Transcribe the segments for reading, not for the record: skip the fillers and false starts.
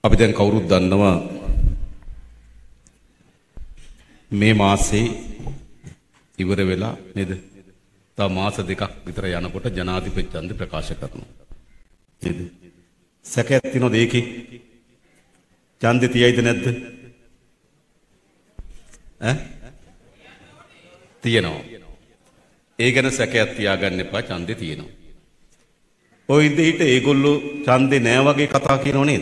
අපි දැන් කවුරුත් දන්නවා මේ මාසේ ඉවර වෙලා නේද? තව මාස දෙකක් විතර යනකොට ජනාධිපති ඡන්ද ප්‍රකාශ කරනවා. නේද? සැකයක් තියෙනවද ඒකේ? ඡන්දේ තියයිද නැද්ද? තියෙනවා. ඒ ගැන සැකයක් තියාගන්න එපා. ඡන්දේ තියෙනවා. ඔය ඉඳිහිට ඒගොල්ලෝ ඡන්දේ නෑ වගේ කතා කියනව නේද?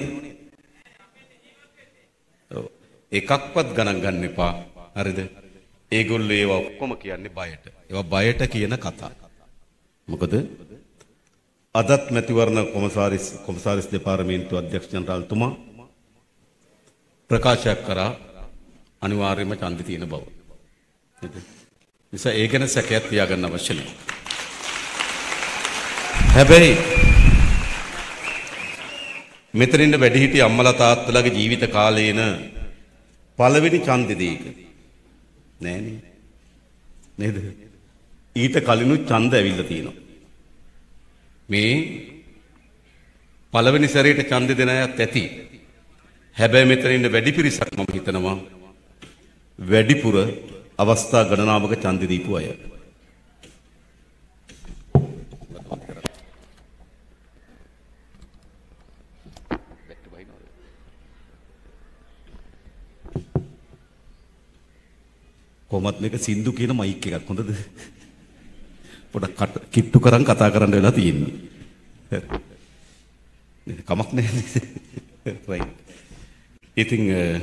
ඔව්. එකක්වත් ගණන් ගන්න එපා. හරිද? ඒගොල්ලෝ ඒවා ඔක්කොම කියන්නේ බයට. ඒවා බයට කියන කතා. මොකද අදත් මැතිවරණ කොමසාරිස් දෙපාර්තමේන්තුව අධ්‍යක්ෂ ජනරාල්තුමා ප්‍රකාශයක් කරා අනිවාර්යයෙන්ම ඡන්දෙ තියෙන බව. නේද? නිසා ඒ ගැන සැකයක් තියාගන්න අවශ්‍ය නැහැ. හැබැයි මෙතනින් වැඩිහිටි අම්මලා තාත්තලාගේ ජීවිත කාලේන පළවෙනි ඡන්දෙ දෙයක නෑනේ. නේද? ඊට කලිනුත් ඡන්ද ඇවිල්ලා තියෙනවා. මේ පළවෙනි සැරේට ඡන්ද දෙන අයත් ඇති. හැබැයි මෙතන ඉන්න වැඩි පිරිසක් මම හිතනවා වැඩිපුර අවස්ථා ගණනාවක ඡන්ද දීපු අය. කොහොමත් මේක සින්දු කියන මයික් එකක් හොඳද? පොඩක් කිට්ටු කරන් කතා කරන්න වෙලා තියෙන්නේ. හරි. කමක් නැහැ. right. ඉතින්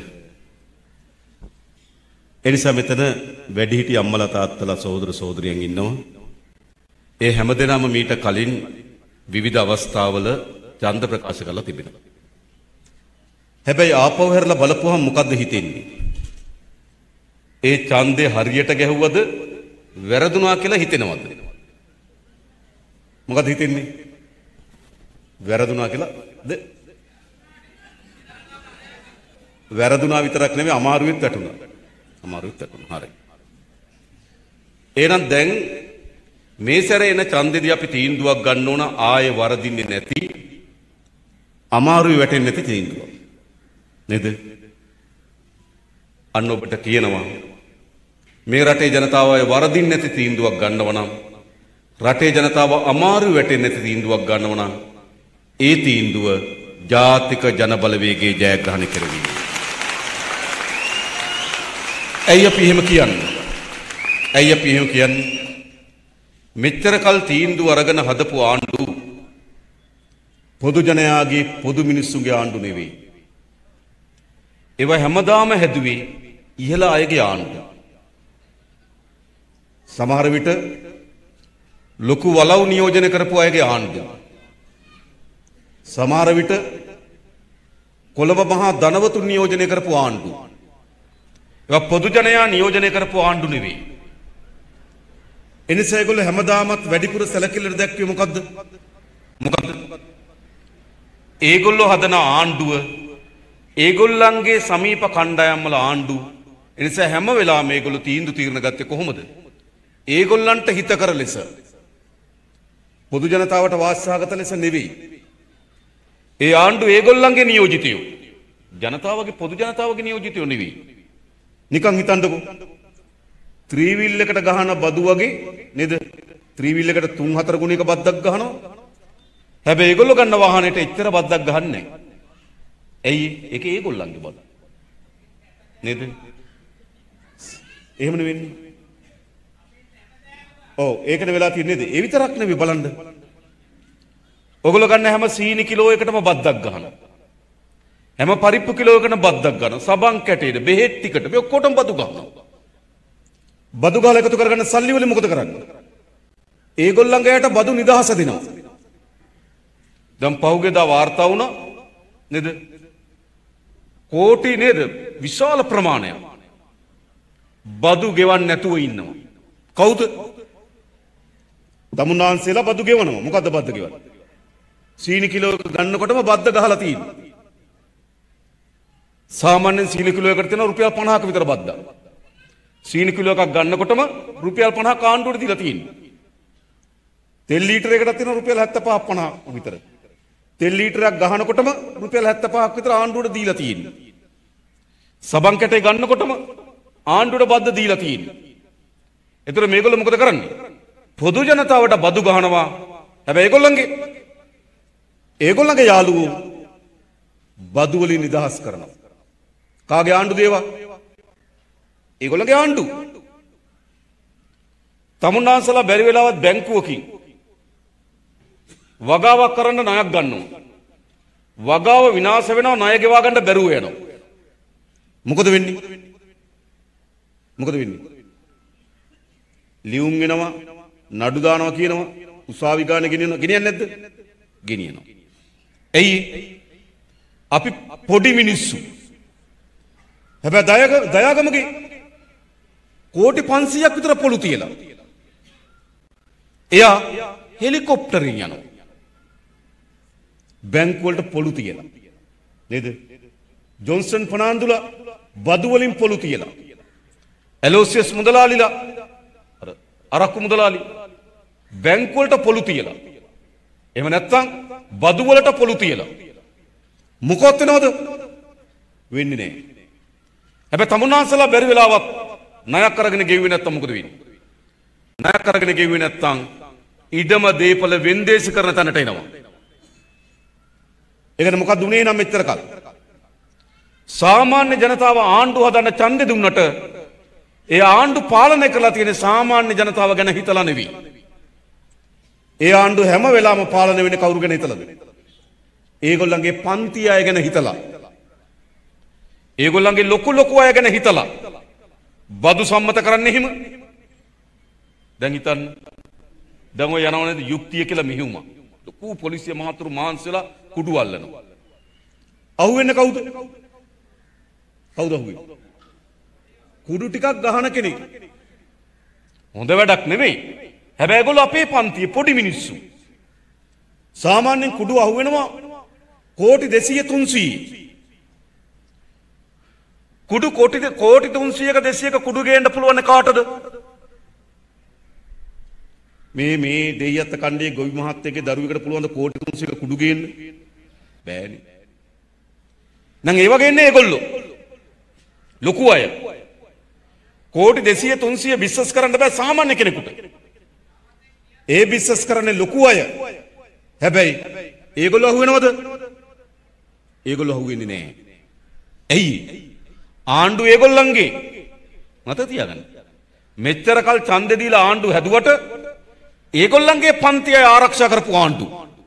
එනිසා මෙතන වැඩිහිටි අම්මලා තාත්තලා සහෝදර සහෝදරියන් ඉන්නවා. ඒ හැමදෙනාම මීට කලින් විවිධ අවස්ථාවල ඡන්ද ප්‍රකාශ කරලා තිබෙනවා. හැබැයි ආපහු හැරලා බලපුවහම මොකද්ද හිතෙන්නේ? ඒ ඡන්දේ හරියට ගැහුවද වැරදුනා කියලා හිතෙනවද? මොකද හිතෙන්නේ? වැරදුනා කියලාද? වැරදුනා විතරක් නෙමෙයි අමාරුවෙත් වැටුණා. අමාරුවෙත් වැටුණා. හරි. එහෙනම් දැන් මේ සැරේ එන ඡන්දෙදී අපි තීන්දුවක් ගන්න ඕන ආයේ වරදින්නේ නැති අමාරුයි වැටෙන්නේ නැති තීන්දුවක්. නේද? අන්න ඔබට කියනවා මේ රටේ ජනතාව වරදින් නැති තීන්දුවක් ගන්නව නම් රටේ ජනතාව අමාරු වැටෙන්නේ නැති තීන්දුවක් ගන්නව නම් ඒ තීන්දුව ජාතික ජනබලවේගයේ ජයග්‍රහණය කරවීම. ඇයි අපි එහෙම කියන්නේ? ඇයි අපි එහෙම කියන්නේ? මෙච්චර කල් තීන්දුව අරගෙන හදපු ආණ්ඩු පොදු ජනයාගේ පොදු මිනිස්සුගේ ආණ්ඩු නෙවෙයි. ඒවා හැමදාම හැදුවේ ඉහළ අයගේ ආණ්ඩු. සමහර විට ලොකු වලව් නියෝජනය කරපු අයගේ ආණ්ඩු. සමහර විට කොළඹ මහා ධනවතුන් නියෝජනය කරපු ආණ්ඩු. ඒවා පොදු ජනයා නියෝජනය කරපු ආණ්ඩු නෙවෙයි. එනිසා ඒගොල්ලෝ හැමදාමත් වැඩිපුර සැලකිල්ල දැක්වේ මොකද්ද? මොකද්ද? ඒගොල්ලෝ හදන ආණ්ඩුව ඒගොල්ලන්ගේ සමීප කණ්ඩායම් වල ආණ්ඩු. එනිසා හැම වෙලාවෙම මේගොල්ලෝ තීන්දුව తీරන ගත්තේ කොහොමද? ඒගොල්ලන්ට හිතකර ලෙස. පොදු ජනතාවට වාසසහගත ලෙස නෙවෙයි. ඒ ආණ්ඩු ඒගොල්ලන්ගේ නියෝජිතයෝ. ජනතාවගේ පොදු ජනතාවගේ නියෝජිතයෝ නෙවෙයි. නිකන් හිතන්නකෝ. ත්‍රිවිල් එකට ගහන බදු වගේ නේද? ත්‍රිවිල් එකට 3-4 ගුණයක බද්දක් ගහනවා. හැබැයි ඒගොල්ලෝ ගන්න වාහනේට එච්චර බද්දක් ගහන්නේ නැහැ. ඇයි? ඒක ඒගොල්ලන්ගේ බද. නේද? එහෙම නෙවෙන්නේ. ඔව් ඒකට වෙලා තියෙන්නේ නේද? ඒ විතරක් නෙවෙයි බලන්න. ඔයගොල්ලෝ ගන්න හැම සීනි කිලෝ එකටම බද්දක් ගහනවා. හැම පරිප්පු කිලෝ එකකටම බද්දක් ගන්නවා. සබන් කැටේට, බෙහෙත් ටිකට මේ ඔක්කොටම බදු ගන්නවා. බදු ගාලා එකතු කරගන්න සල්ලි වලින් මොකද කරන්නේ? ඒගොල්ලන්ගේ අයට බදු නිදහස දෙනවා. දැන් පහුගියදා වාර්තා වුණා නේද? කෝටි නේද? විශාල ප්‍රමාණයක් බදු ගෙවන්න නැතුව ඉන්නවා. කවුද? දමුන්නාන්සේලා බදු ගෙවනවා. මොකද්ද බද්ද ගෙවන්නේ? සීනි කිලෝ ගන්නකොටම බද්ද ගහලා තියෙනවා. සාමාන්‍යයෙන් සීනි කිලෝ එකකට තියෙනවා රුපියල් 50ක විතර බද්දා. සීනි කිලෝ එකක් ගන්නකොටම රුපියල් 50ක ආණ්ඩුවට දීලා තියෙනවා. තෙල් ලීටරයකට තියෙනවා රුපියල් 75 50 විතර. තෙල් ලීටරයක් ගහනකොටම රුපියල් 75ක් විතර ආණ්ඩුවට දීලා තියෙනවා. සබන් කැටේ ගන්නකොටම ආණ්ඩුවට බද්ද දීලා තියෙනවා. ඒතර මේගොල්ලෝ මොකද කරන්නේ? පොදු ජනතාවට බදු ගහනවා. හැබැයි ඒගොල්ලන්ගේ යාළුවෝ බදු වලින් නිදහස් කරනවා. කාගේ ආණ්ඩු දේවා? ඒගොල්ලන්ගේ ආණ්ඩු. තමුන්නාන්සලා බැරි වෙලාවත් බැංකුවකින් වගාවක් කරන්න ණයක් ගන්නවා. වගාව විනාශ වෙනවා, ණය ගෙවා ගන්න බැරුව යනවා. මොකද වෙන්නේ? ලියුම් වෙනවා, නඩු දානවා කියනවා, උසාවි ගාන ගෙනියන්නේ නැද්ද? ගෙනියනවා. එයි අපි පොඩි මිනිස්සු. හැබැයි දයාගමගේ කෝටි 500ක් විතර පොළු තියලා. එයා හෙලිකොප්ටරින් යනවා. බැංකු වලට පොළු තියලා. නේද? ජොන්සන් ෆර්නාන්දුලා බදු වලින් පොළු තියලා. එලෝසියස් මුදලාලිලා අරක්කු මුදලාලි බැංකු වලට පොළු තියලා. එහෙම නැත්නම් බදු වලට පොළු තියලා. මොකවත් වෙනවද? වෙන්නේ නැහැ. හැබැයි තමුන්නාන්සලා බැරි වෙලාවත් ණයක් අරගෙන ගෙව්වේ නැත්තම් මොකද වෙන්නේ? ණයක් අරගෙන ගෙව්වේ නැත්තම් ඉඩම දීපල වෙන්දේසි කරන තැනට එනවා. ඒකනේ මොකක්ද උනේ නම් මෙච්චර කල්? සාමාන්‍ය ජනතාව ආණ්ඩු හදන්න ඡන්දෙ දුන්නට ඒ ආණ්ඩු පාලනය කරලා තියෙන සාමාන්‍ය ජනතාව ගැන හිතලා නෙවෙයි. ඒ ආණ්ඩු හැම වෙලාවම පාලනය වෙන්නේ කවුරු ගැන හිතලාද? ඒගොල්ලන්ගේ පන්ති අය ගැන හිතලා. ඒගොල්ලන්ගේ ලොකු අය ගැන හිතලා. බදු සම්මත කරන්නේ එහෙම. දැන් හිතන්න. දැන් ඔය යනවනේ යුක්තිය කියලා මෙහිවුම. ලොකු පොලිසිය මහතුරු මාන්සලා කුඩු අල්ලනවා. අහුවෙන්නේ කවුද? කවුද අහුවෙන්නේ? කුඩු ටිකක් ගහන කෙනෙක්. හොඳ වැඩක් නෙවෙයි. හැබැයි ඒගොල්ලෝ අපේ පන්තියේ පොඩි මිනිස්සු. සාමාන්‍යයෙන් කුඩු අහුවෙනවා කෝටි 200 300. කුඩු කෝටි 300ක 200ක කුඩු ගේන්න පුළුවන් කාටද? මේ දෙයියත් කණ්ඩේ ගොවි මහත්තයගේ දරුවෙකුට පුළුවන් ද කෝටි 300ක කුඩු ගේන්න? බෑනේ. නම් ඒ වගේ ඉන්නේ ඒගොල්ලෝ. ලොකු අය. කෝටි 200 300 බිස්නස් කරන්න බෑ සාමාන්‍ය කෙනෙකුට. ඒ බිස්නස් කරන්නේ ලොකු අය. හැබැයි ඒගොල්ලෝ අහුවෙනවද? ඒගොල්ලෝ අහුවෙන්නේ නැහැ. ඇයි? ආණ්ඩු ඒගොල්ලන්ගේ මත තියාගන්න. මෙච්චර කල් ඡන්දෙ දීලා ආණ්ඩු හැදුවට ඒගොල්ලන්ගේ පන්තිය ආරක්ෂා කරපු ආණ්ඩු.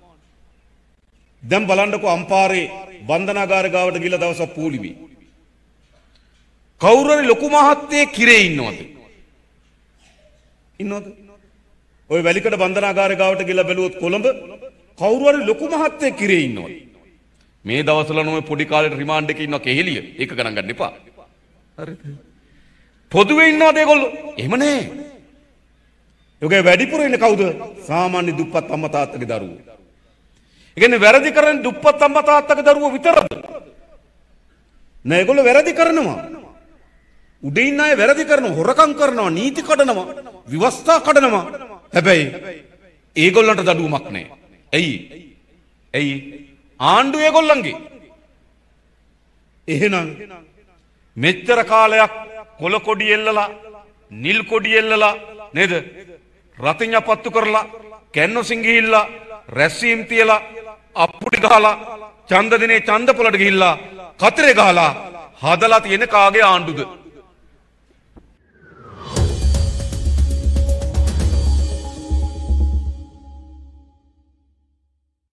දැන් බලන්නකෝ අම්පාරේ බන්ධනාගාර ගාවට ගිහලා දවසක් පූලිමේ. කවුරු හරි ලොකු මහත්තයෙක් කිරේ ඉන්නවද? ඉන්නවද? ඔය වැලිකඩ බන්ධනාගාර ගාවට ගිහලා බැලුවොත් කොළඹ කවුරු හරි ලොකු මහත්තයෙක් කිරේ ඉන්නවද? මේ දවස්වල නම් ඔය පොඩි කාලේ රිමාන්ඩ් එකේ ඉන්නවා කෙහෙලිය. ඒක ගණන් ගන්න එපා. හරිද? පොදුවේ ඉන්නවද ඒගොල්ලෝ? එහෙම නෑ. යෝගේ වැඩිපුර ඉන්නේ කවුද? සාමාන්‍ය දුප්පත් අම්මා තාත්තගේ දරුවෝ. ඒ කියන්නේ වැරදි කරන්නේ දුප්පත් අම්මා තාත්තගේ දරුවෝ විතරද? නෑ ඒගොල්ලෝ වැරදි කරනවා. උඩින් ඉන්න අය වැරදි කරනවා, හොරකම් කරනවා, නීති කඩනවා, විවස්ථා කඩනවා. හැබැයි ඒගොල්ලන්ට දඩුවමක් නෑ. ඇයි? ආණ්ඩු ඒගොල්ලන්ගේ. එහෙනම් මෙච්චර කාලයක් කොළ කොඩි එල්ලලා, නිල් කොඩි එල්ලලා නේද? රතිඤ්ඤා පත්තු කරලා, කැන්නොසින් ගිහිල්ලා, රැස්වීම් තියලා, අප්පුඩි ගහලා, ඡන්ද දිනේ ඡන්ද පොලට ගිහිල්ලා, කතරේ ගහලා හදලා තියෙන කාගේ ආණ්ඩුද?